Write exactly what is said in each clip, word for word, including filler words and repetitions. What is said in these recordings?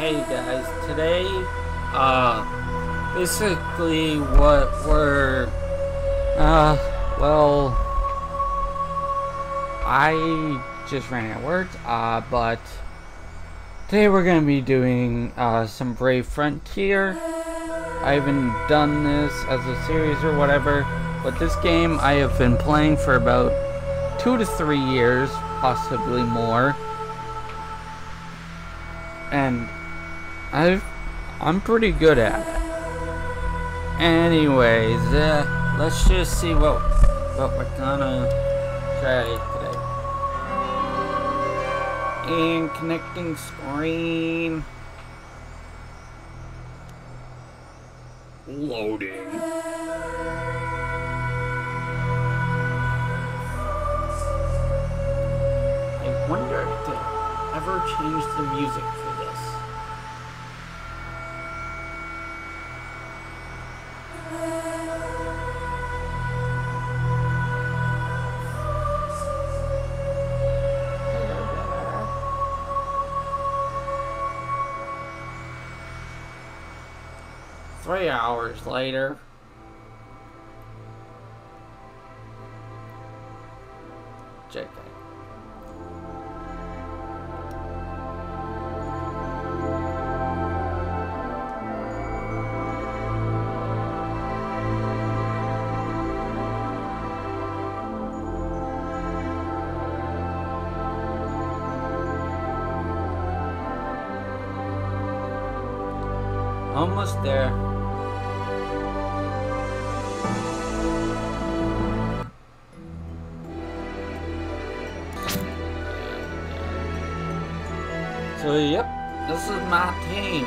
Hey guys, today, uh, basically what we're, uh, well, I just ran out of words, uh, but today we're gonna be doing, uh, some Brave Frontier. I haven't done this as a series or whatever, but this game I have been playing for about two to three years, possibly more. And I've, I'm pretty good at it. Anyways, uh, let's just see what what we're gonna try today. And connecting screen. Loading. I wonder if they ever changed the music for this. Three hours later. J K. Almost there. So yep, this is my team.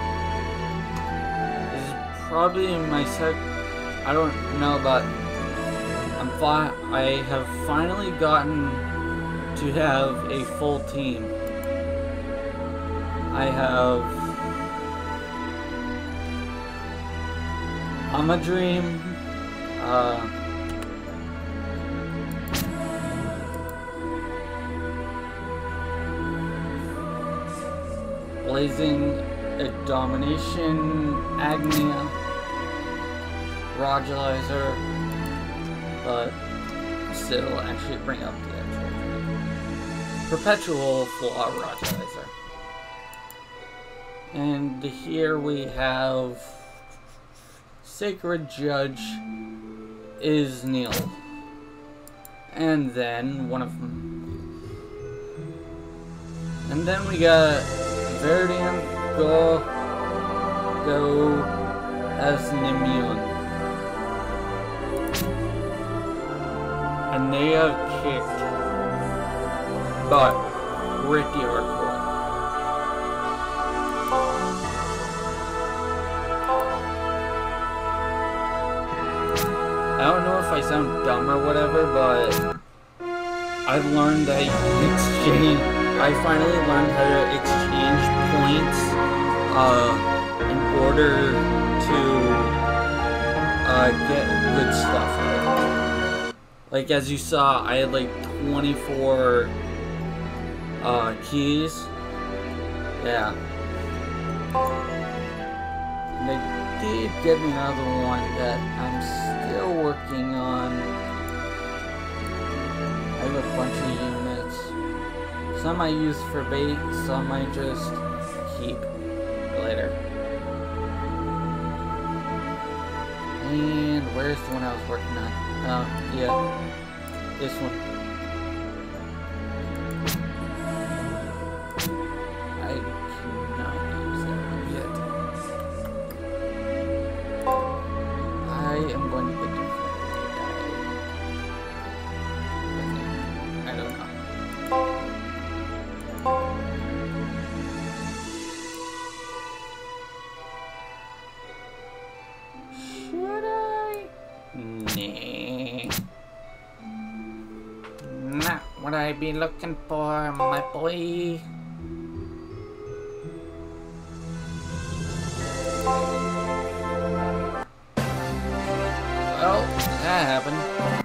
This is probably my sec. I don't know, but I'm fi I have finally gotten to have a full team. I have I'm a Dream. Uh, Blazing a Domination, Agnia, Rogalizer, but still actually bring up the actual Perpetual Flaw Rogalizer. And here we have Sacred Judge is Neil. And then one of them. And then we got Verdian Go Go as Nimion. And they have kicked but pretty hardcore. I don't know if I sound dumb or whatever, but I've learned that you can exchange. I finally learned how to exchange points uh, in order to uh, get good stuff out of it. Like as you saw, I had like twenty-four uh, keys. Yeah. And they did get me another one that I'm still working on. I have a bunch of units. Some I use for bait, some I just keep later. And where's the one I was working on? Oh, yeah. This one. I cannot use that one yet. I am going to get different. I don't know. Should I? Nah. Not what I be looking for, my boy. Well, that happened.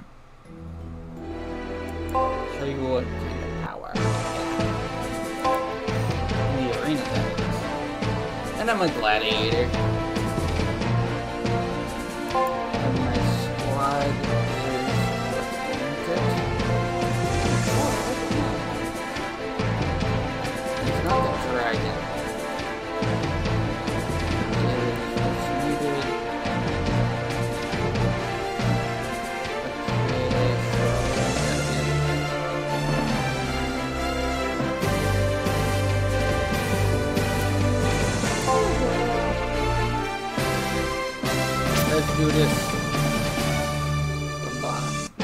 Show you what kind of power I have. In the arena, that is. I'm a gladiator. And my squad is limited. It's not the dragon. It is what's needed. Let's do this. Come on.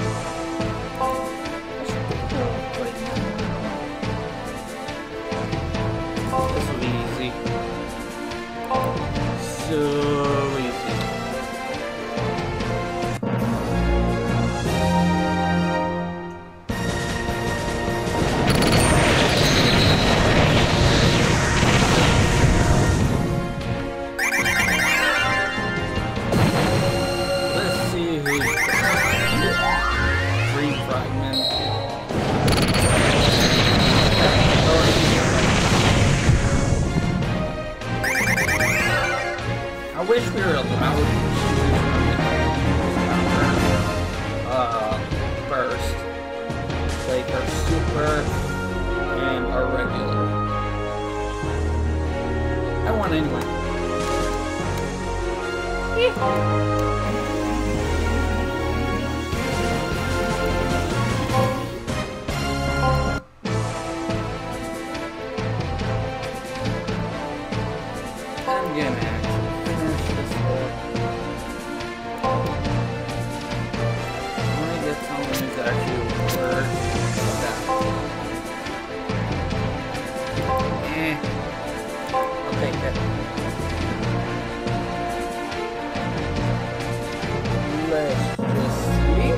This will be easy. So easy. I wish we were allowed to choose uh, first, like our super and our regular. I want anyway. I'm gonna actually finish this whole. I want to get someone who's actually worth that. Eh. I'll take it. Let's just see.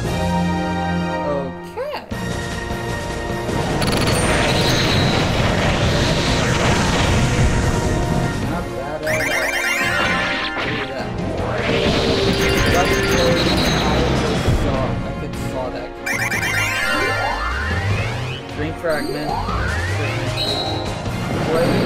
Okay. Not bad at all. Look at that. Luckily, I just saw, I could saw that. Green fragment. Play.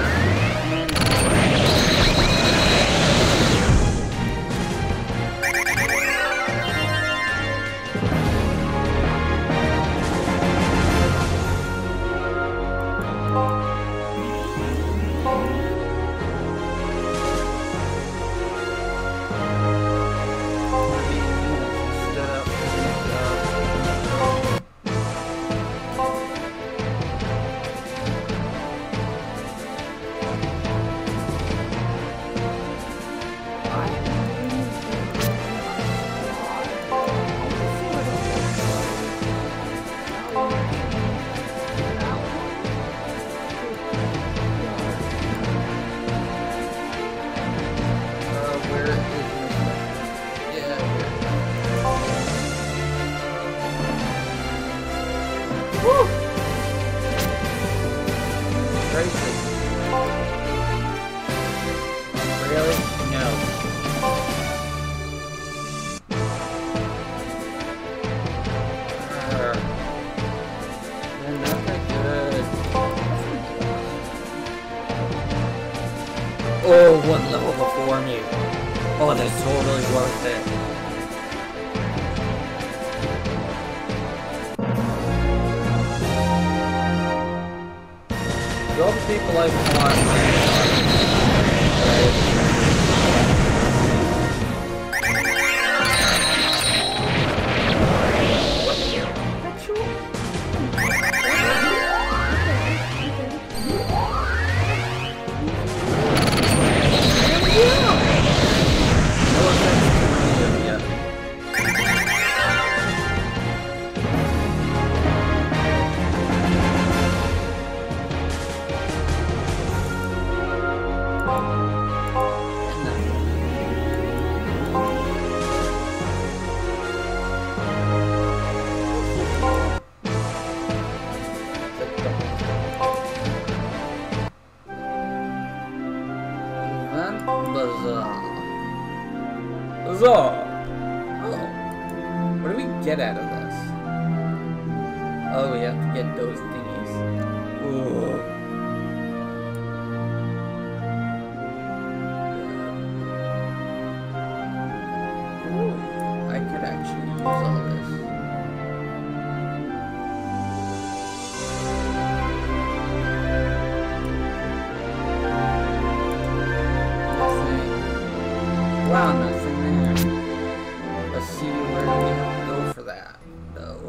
Really? No. Uh, they're not that good. Oh, one level before me. Oh, that's totally worth it. All the people I've fought. Huzzah! Oh. What do we get out of this? Oh, we have to get those thingies. Ooh. Wow, nothing there. Let's see where we have to go for that, though.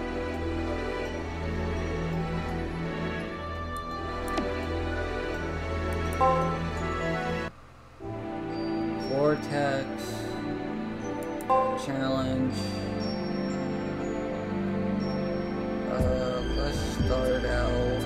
Vortex. Challenge. Uh, let's start out.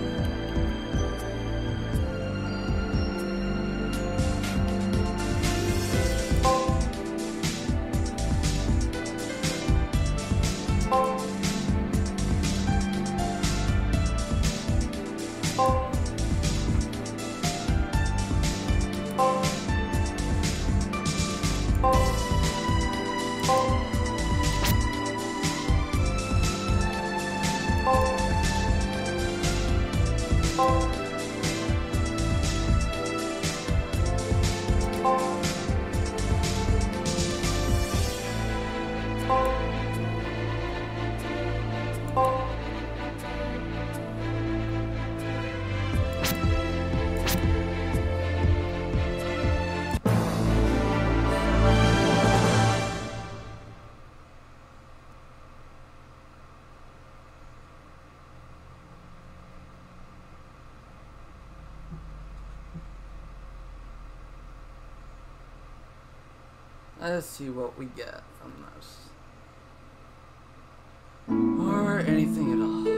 Let's see what we get from this. Or anything at all.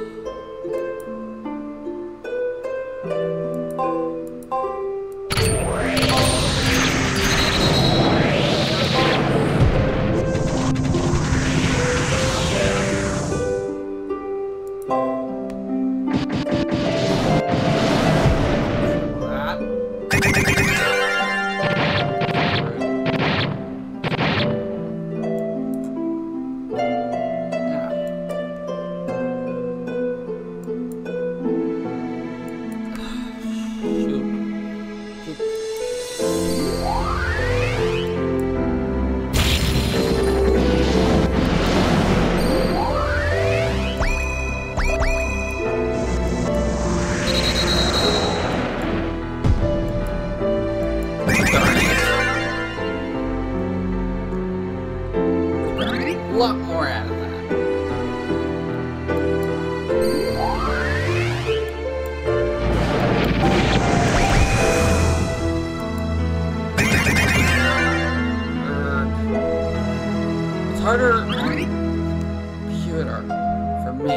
A lot more out of that. It's harder on computer for me.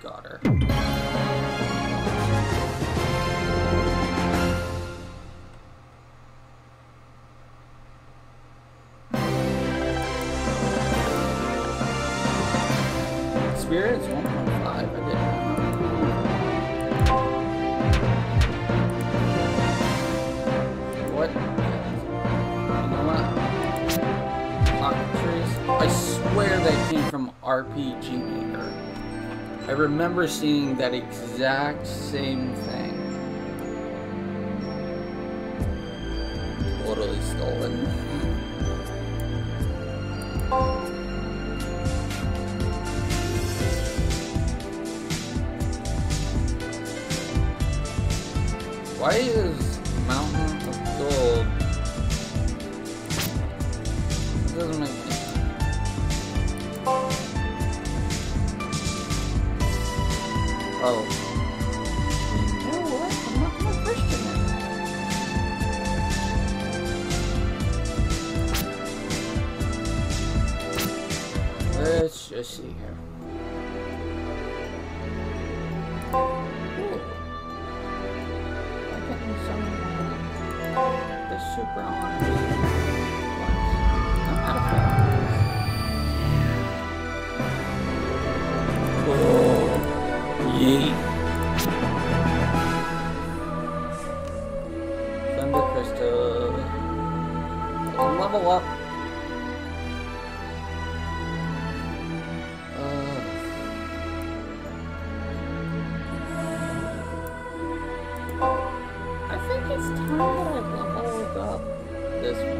daughter. Spirit is one point five, I didn't know. What? You know what? Octrees? I swear that came from R P G Maker. I remember seeing that exact same thing. Totally stolen. Why is Mountain of Gold? It doesn't make any sense. Oh. You know what? I'm not gonna question it. Let's just see here. Super honest. I'm out of oh, yeet. Thunder Crystal. Level up. Uh, I think it's time that I leveled up this one.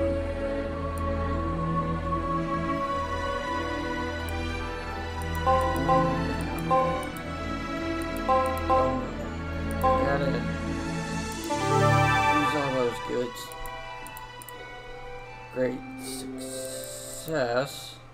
Got it. Use all those goods. Great success.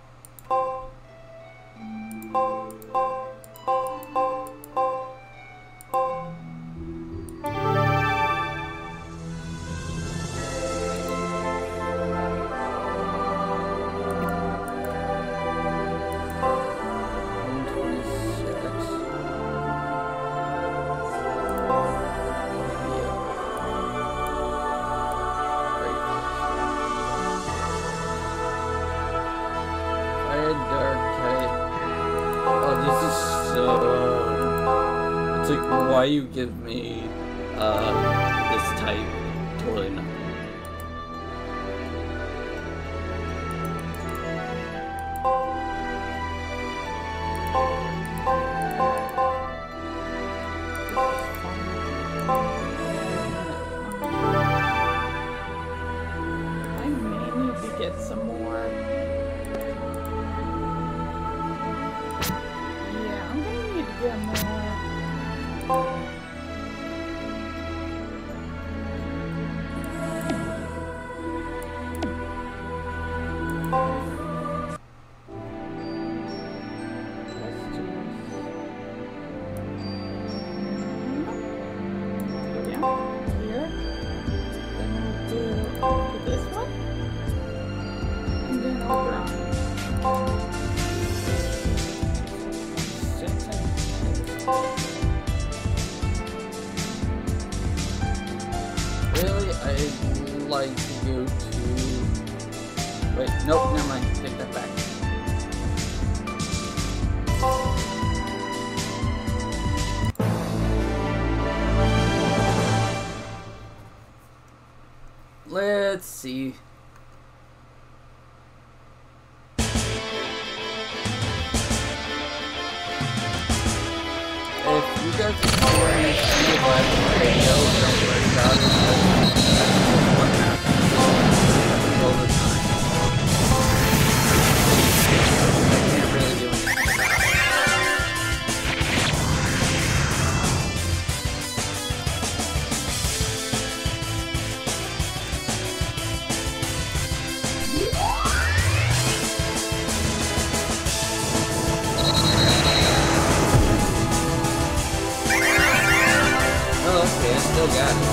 It's like, why you give me uh, this type? Totally not. I may need to get some more. Yeah, I'm gonna need to get more. Really, I'd like to go to... Wait, nope, never mind. Take that back. Let's see. If you guys experience any live radio, don't worry about it. That's what happens all the time. I can't really do anything about it. Oh, okay, I still got it.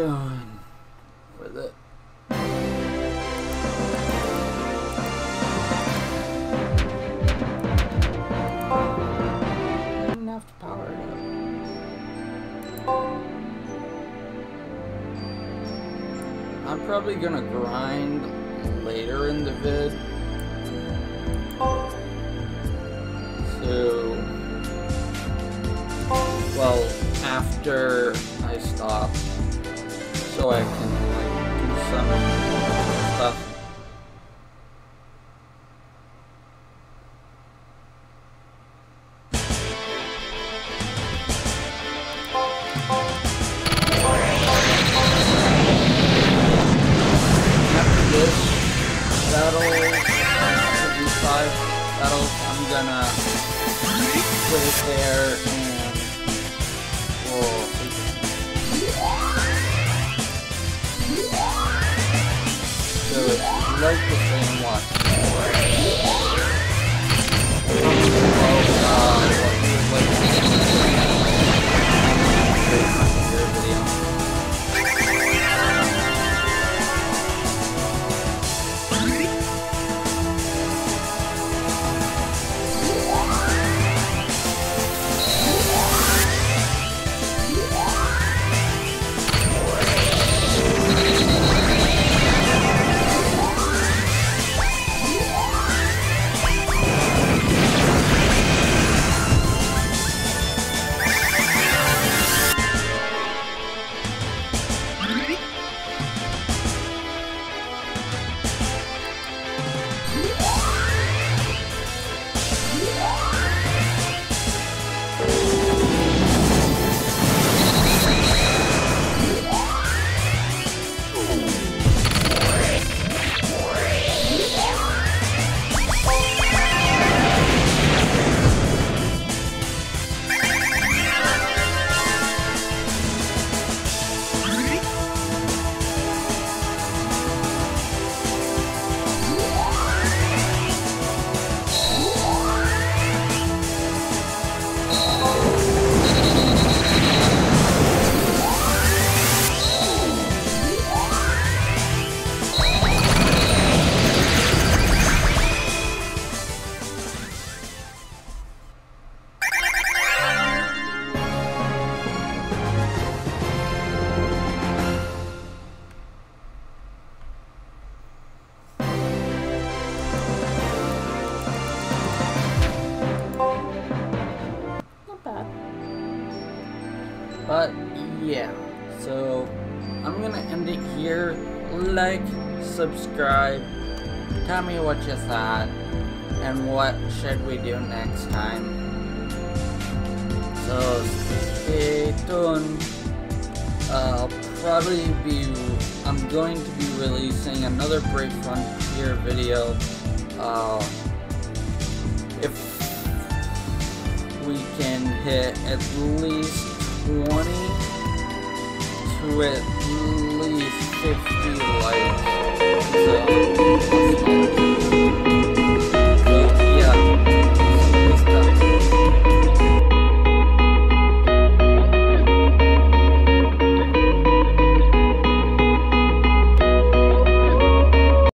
going with it. Enough to power it up. I'm probably gonna grind later in the vid. So, well, after I stop, so I can like do some stuff. After this battle, these five battles, I'm gonna put it there and we'll see. So it's like the same watch. But yeah, so I'm gonna end it here. Like, subscribe, tell me what you thought, and what should we do next time. So stay tuned. Uh, I'll probably be, I'm going to be releasing another Brave Frontier video. Uh, if we can hit at least twenty to at least fifty likes. So